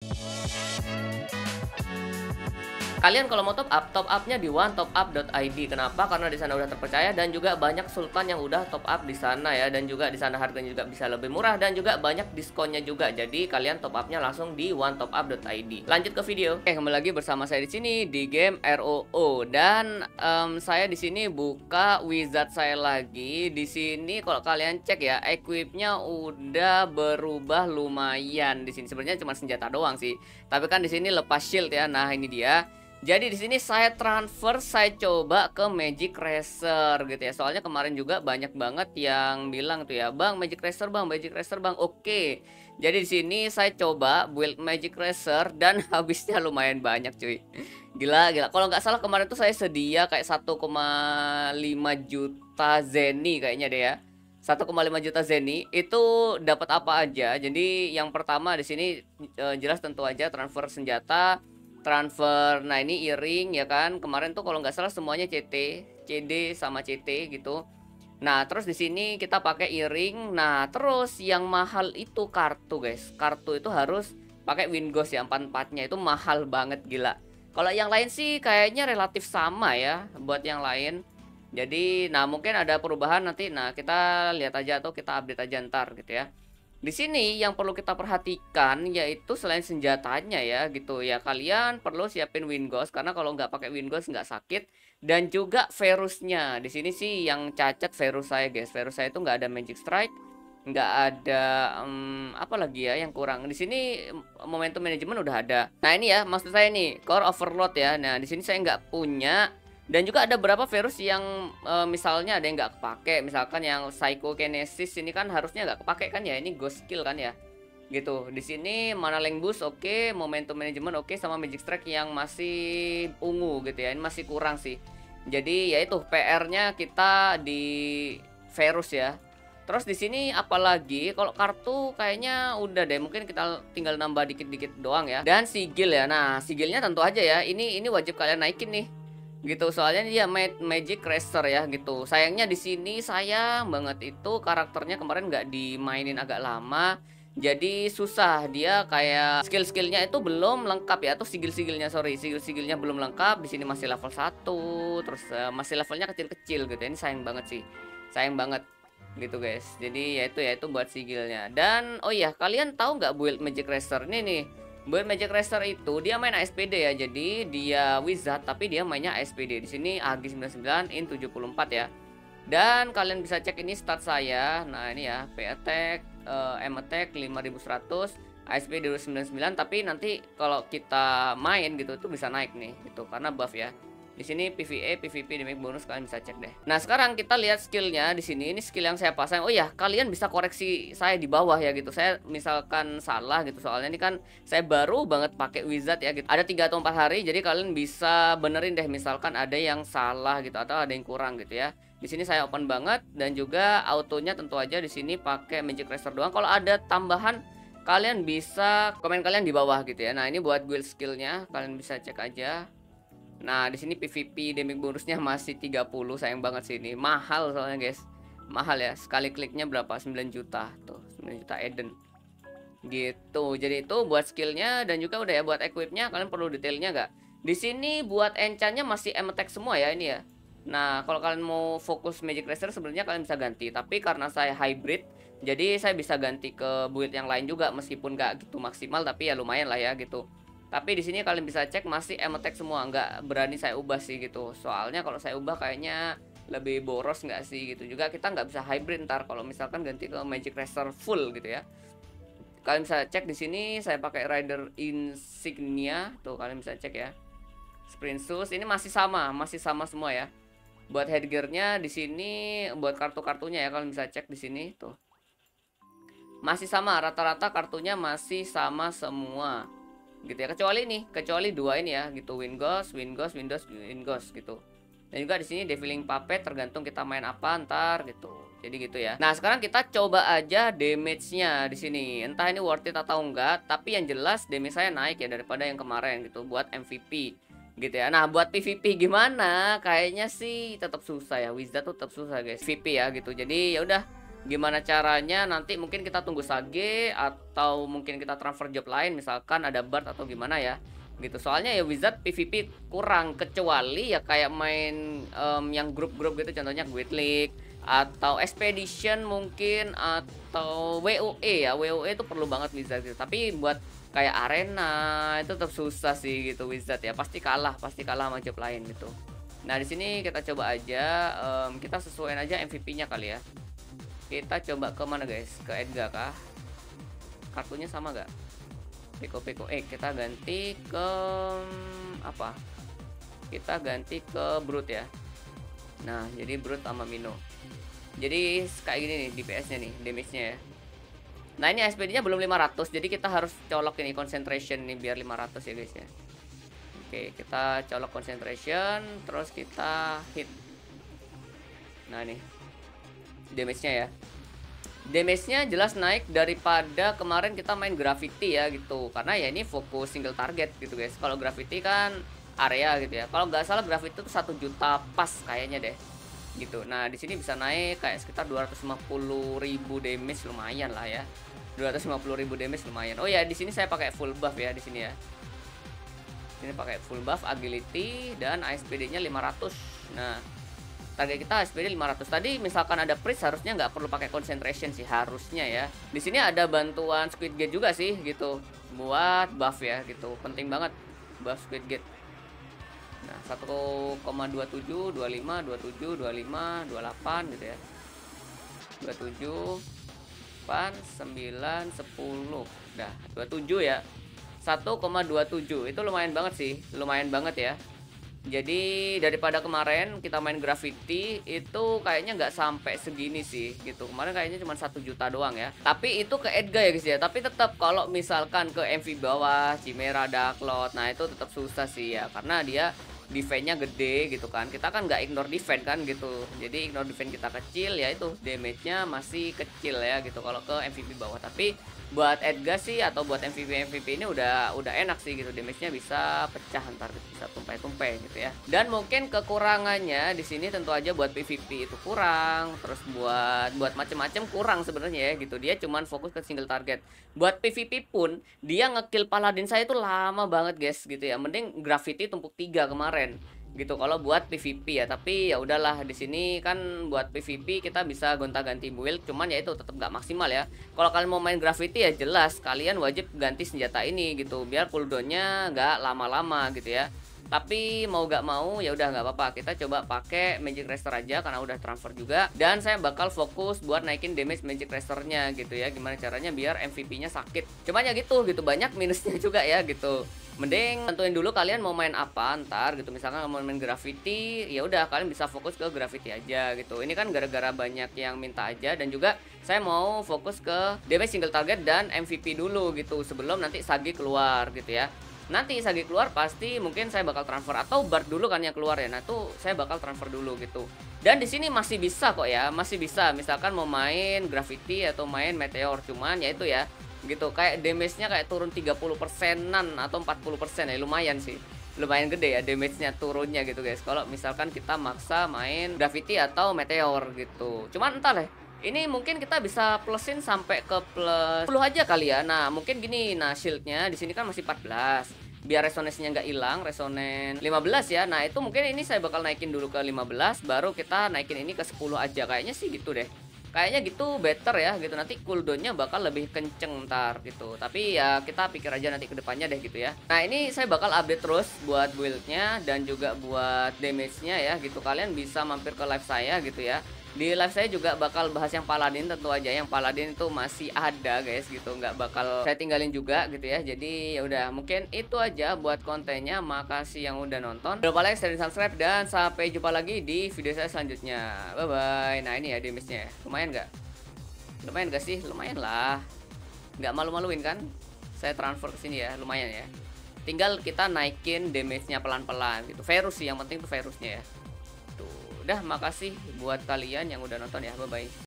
Kalian kalau mau top upnya di onetopUp.id. Kenapa? Karena di sana udah terpercaya dan juga banyak sultan yang udah top up di sana ya, dan juga di sana harganya juga bisa lebih murah dan juga banyak diskonnya juga. Jadi kalian top upnya langsung di onetopUp.id. Lanjut ke video. Oke, kembali lagi bersama saya di sini di game ROO, dan saya di sini buka wizard saya lagi. Di sini kalau kalian cek ya, equipnya udah berubah lumayan. Di sini sebenarnya cuma senjata doang sih, tapi kan di sini lepas shield ya. Nah ini dia. Jadi di sini saya transfer, saya coba ke Magic Racer gitu ya. Soalnya kemarin juga banyak banget yang bilang tuh ya, "Bang, Magic Racer, Bang, Magic Racer, Bang." Oke. Jadi di sini saya coba build Magic Racer dan habisnya lumayan banyak, cuy. Gila, gila. Kalau nggak salah kemarin tuh saya sedia kayak 1,5 juta Zeni kayaknya deh ya. 1,5 juta Zeni itu dapat apa aja. Jadi yang pertama di sini jelas tentu aja transfer senjata, transfer. Nah ini earring ya kan, kemarin tuh kalau nggak salah semuanya CT, CD sama CT gitu. Nah terus di sini kita pakai earring. Nah terus yang mahal itu kartu guys, kartu itu harus pakai Wingos ya, 44-nya itu mahal banget, gila. Kalau yang lain sih kayaknya relatif sama ya buat yang lain. Jadi nah mungkin ada perubahan nanti, nah kita lihat aja atau kita update aja ntar gitu ya. Di sini yang perlu kita perhatikan yaitu selain senjatanya ya gitu ya, kalian perlu siapin Wingos karena kalau nggak pakai Wingos nggak sakit, dan juga Verusnya. Di sini sih yang cacat Verus saya guys, Verus saya itu nggak ada Magic Strike, nggak ada apa lagi ya yang kurang. Di sini momentum manajemen udah ada. Nah ini ya maksud saya nih Core Overload ya. Nah di sini saya nggak punya. Dan juga ada beberapa virus yang misalnya ada yang nggak kepake. Misalkan yang Psychokinesis ini kan harusnya nggak kepake kan ya. Ini Ghost Skill kan ya. Gitu. Di sini Mana Length Boost oke, Momentum Management oke, sama Magic Strike yang masih ungu gitu ya. Ini masih kurang sih. Jadi ya itu PR-nya kita di virus ya. Terus di sini apalagi kalau kartu kayaknya udah deh, mungkin kita tinggal nambah dikit-dikit doang ya. Dan sigil ya. Nah, sigilnya tentu aja ya. Ini wajib kalian naikin nih gitu, soalnya dia Magic Racer ya gitu. Sayangnya di sini sayang banget itu karakternya kemarin nggak dimainin agak lama, jadi susah. Dia kayak skill-skillnya itu belum lengkap ya, atau sigil-sigilnya, sorry, sigil-sigilnya belum lengkap. Di sini masih level 1, terus masih levelnya kecil-kecil gitu. Ini sayang banget sih, sayang banget gitu guys. Jadi ya itu buat sigilnya. Dan oh iya, kalian tahu nggak build Magic Racer ini nih? Build Magic Racer itu dia main ASPD ya. Jadi dia wizard tapi dia mainnya ASPD. Di sini AG 99 in 74 ya. Dan kalian bisa cek ini stat saya. Nah, ini ya, P attack, M attack 5100, ASP 299, tapi nanti kalau kita main gitu itu bisa naik nih gitu karena buff ya. Di sini PvE, PvP, damage bonus kalian bisa cek deh. Nah, sekarang kita lihat skillnya di sini. Ini skill yang saya pasang. Oh ya, kalian bisa koreksi saya di bawah ya gitu. Saya misalkan salah gitu, soalnya ini kan saya baru banget pakai wizard ya gitu. Ada 3 atau 4 hari, jadi kalian bisa benerin deh misalkan ada yang salah gitu atau ada yang kurang gitu ya. Di sini saya open banget, dan juga autonya tentu aja di sini pakai Magic Racer doang. Kalau ada tambahan kalian bisa komen kalian di bawah gitu ya. Nah, ini buat guild skillnya kalian bisa cek aja. Nah, di sini PVP damage bonusnya masih 30. Sayang banget sih ini. Mahal soalnya, guys. Mahal ya. Sekali kliknya berapa? 9 juta. Tuh, 9 juta Eden. Gitu. Jadi itu buat skillnya, dan juga udah ya buat equipnya. Kalian perlu detailnya nggak? Di sini buat enchantnya masih M-Attack semua ya ini ya. Nah, kalau kalian mau fokus Magic Racer sebenarnya kalian bisa ganti. Tapi karena saya hybrid, jadi saya bisa ganti ke build yang lain juga meskipun nggak gitu maksimal, tapi ya lumayan lah ya gitu. Tapi di sini kalian bisa cek masih M-Attack semua, nggak berani saya ubah sih gitu. Soalnya kalau saya ubah kayaknya lebih boros nggak sih gitu. Juga kita nggak bisa hybrid ntar kalau misalkan ganti ke Magic Racer full gitu ya. Kalian bisa cek di sini saya pakai Rider Insignia, tuh kalian bisa cek ya. Sprint Shoes ini masih sama semua ya. Buat headgearnya di sini, buat kartu-kartunya ya kalian bisa cek di sini tuh. Masih sama, rata-rata kartunya masih sama semua gitu ya, kecuali dua ini ya gitu, Wingos gitu. Dan juga di sini Defiling Puppet, tergantung kita main apa ntar gitu. Jadi gitu ya. Nah, sekarang kita coba aja damage-nya di sini. Entah ini worth it atau enggak, tapi yang jelas damage saya naik ya daripada yang kemarin gitu buat MVP gitu ya. Nah, buat PvP gimana? Kayaknya sih tetap susah ya. Wizard tuh tetap susah, guys. PvP ya gitu. Jadi ya udah, Gimana caranya nanti mungkin kita tunggu Sage atau mungkin kita transfer job lain misalkan ada Bard atau gimana ya gitu. Soalnya ya Wizard PvP kurang, kecuali ya kayak main yang grup-grup gitu, contohnya Guild League atau Expedition mungkin, atau WoE ya. WoE itu perlu banget Wizard gitu. Tapi buat kayak arena itu tetap susah sih gitu Wizard ya. Pasti kalah sama job lain gitu. Nah, di sini kita coba aja, kita sesuaiin aja MVP-nya kali ya. Kita coba ke mana guys? Ke Edgar kah? Kartunya sama gak? Peko kita ganti ke apa? Kita ganti ke Brute ya. Nah, jadi Brute sama Mino. Jadi kayak gini nih DPS-nya nih, damage-nya ya. Nah, ini SPD-nya belum 500, jadi kita harus colok ini concentration nih biar 500 ya guys ya. Oke, kita colok concentration, terus kita hit. Nah, nih damage-nya ya. Damage-nya jelas naik daripada kemarin kita main Gravity ya gitu. Karena ya ini fokus single target gitu guys. Kalau Gravity kan area gitu ya. Kalau nggak salah Gravity itu 1 juta pas kayaknya deh. Gitu. Nah, di sini bisa naik kayak sekitar 250.000 damage, lumayan lah ya. 250.000 damage lumayan. Oh ya, di sini saya pakai full buff ya di sini ya. Ini pakai full buff agility dan ASPD-nya 500. Nah, target kita SPD 500. Tadi misalkan ada priest harusnya nggak perlu pakai concentration sih harusnya ya. Di sini ada bantuan Squid Gate juga sih gitu. Buat buff ya gitu. Penting banget buff Squid Gate. Nah, 1,27, 25, 27, 25, 28 gitu ya. 27 8, 9, 10. Nah, 27 ya. 1,27 itu lumayan banget sih. Lumayan banget ya. Jadi daripada kemarin kita main Gravity itu kayaknya nggak sampai segini sih gitu. Kemarin kayaknya cuma 1 juta doang ya. Tapi itu ke Edgar ya guys ya. Tapi tetap kalau misalkan ke MV bawah, Chimera, Dark Lord, nah itu tetap susah sih ya. Karena dia defense-nya gede gitu kan. Kita kan nggak ignore defense kan gitu. Jadi ignore defense kita kecil ya itu damage-nya masih kecil ya gitu kalau ke MVP bawah. Tapi buat Edgar sih atau buat MVP ini udah enak sih gitu, damage-nya bisa pecah ntar bisa tumpah-tumpah gitu ya. Dan mungkin kekurangannya di sini tentu aja buat PvP itu kurang, terus buat macem-macem kurang sebenarnya ya gitu. Dia cuman fokus ke single target. Buat PvP pun dia ngekill Paladin saya itu lama banget guys gitu ya. Mending Gravity tumpuk 3 kemarin gitu kalau buat PvP ya. Tapi ya udahlah, di sini kan buat PvP kita bisa gonta-ganti build, cuman ya itu tetap nggak maksimal ya. Kalau kalian mau main Gravity ya jelas kalian wajib ganti senjata ini gitu biar cooldownnya nggak lama-lama gitu ya. Tapi mau gak mau ya udah nggak apa-apa, kita coba pakai Magic Raster aja karena udah transfer juga. Dan saya bakal fokus buat naikin damage Magic Rasternya gitu ya. Gimana caranya biar MVP-nya sakit. Cuman ya gitu banyak minusnya juga ya gitu. Mending tentuin dulu kalian mau main apa ntar gitu. Misalkan mau main Gravity, ya udah kalian bisa fokus ke Gravity aja gitu. Ini kan gara-gara banyak yang minta aja, dan juga saya mau fokus ke damage single target dan MVP dulu gitu sebelum nanti Sage keluar gitu ya. Nanti Sage keluar pasti mungkin saya bakal transfer, atau Bard dulu kan yang keluar ya. Nah, tuh saya bakal transfer dulu gitu. Dan di sini masih bisa kok ya, masih bisa. Misalkan mau main Gravity atau main Meteor, cuman ya itu ya gitu. Kayak damage-nya kayak turun 30%-an atau 40% ya, lumayan sih. Lumayan gede ya damage-nya turunnya gitu guys. Kalau misalkan kita maksa main Gravity atau Meteor gitu. Cuman entah lah. Ini mungkin kita bisa plusin sampai ke plus 10 aja kali ya. Nah, mungkin gini. Nah, shieldnya di sini kan masih 14. Biar resonance-nya nggak hilang, resonance 15 ya. Nah, itu mungkin ini saya bakal naikin dulu ke 15, baru kita naikin ini ke 10 aja. Kayaknya sih gitu deh. Kayaknya gitu better ya gitu. Nanti cooldownnya bakal lebih kenceng ntar gitu. Tapi ya kita pikir aja nanti ke depannya deh gitu ya. Nah, ini saya bakal update terus buat build-nya dan juga buat damage-nya ya gitu. Kalian bisa mampir ke live saya gitu ya. Di live saya juga bakal bahas yang Paladin, tentu aja yang Paladin itu masih ada guys gitu, nggak bakal saya tinggalin juga gitu ya. Jadi ya udah, mungkin itu aja buat kontennya. Makasih yang udah nonton, jangan lupa like, share, dan subscribe, dan sampai jumpa lagi di video saya selanjutnya. Bye bye. Nah, ini ya damage-nya lumayan nggak sih? Lumayan lah, nggak malu-maluin kan saya transfer ke sini ya, lumayan ya. Tinggal kita naikin damage-nya pelan-pelan gitu. Virus sih yang penting tuh, virusnya ya. Udah, makasih buat kalian yang udah nonton ya. Bye bye.